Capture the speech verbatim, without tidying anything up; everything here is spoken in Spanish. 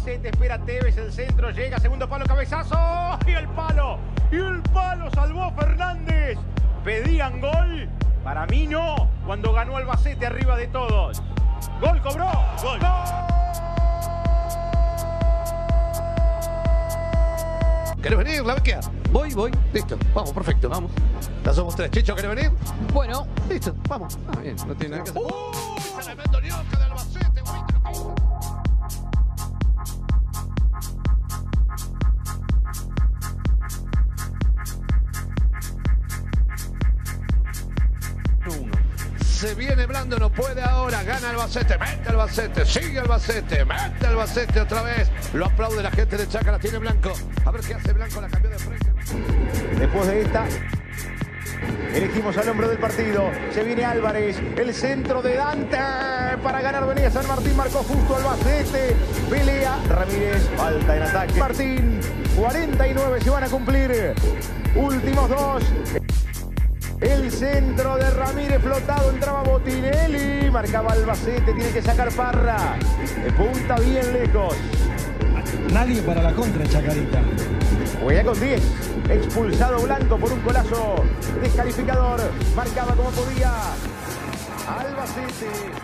Albacete, espera Tevez, el centro, llega, segundo palo, cabezazo, y el palo, y el palo salvó Fernández. Pedían gol, para mí no, cuando ganó Albacete arriba de todos. Gol cobró, gol. ¡Gol! ¿Querés venir, la bequea? Voy, voy. Listo, vamos, perfecto. Vamos. Ya somos tres. Chicho, ¿querés venir? Bueno. Listo, vamos. Ah, bien, no tiene nada que hacer. ¡Uh! Tremendo ñoca de Albacete, bonito. Se viene Blando, no puede ahora, gana Albacete, mete Albacete, sigue Albacete, mete Albacete otra vez. Lo aplaude la gente de Chácara, tiene Blanco. A ver qué hace Blanco, la cambió de frente. Después de esta, elegimos al hombre del partido. Se viene Álvarez, el centro de Dante para ganar. Venía San Martín, marcó justo Albacete. Pelea Ramírez, falta en ataque. Martín, cuarenta y nueve se van a cumplir. Últimos dos. El centro de Ramírez flotado, entraba Botinelli, marcaba Albacete, tiene que sacar Parra, de punta bien lejos. Nadie para la contra, Chacarita. Juega con diez, expulsado Blanco por un golazo descalificador, marcaba como podía Albacete.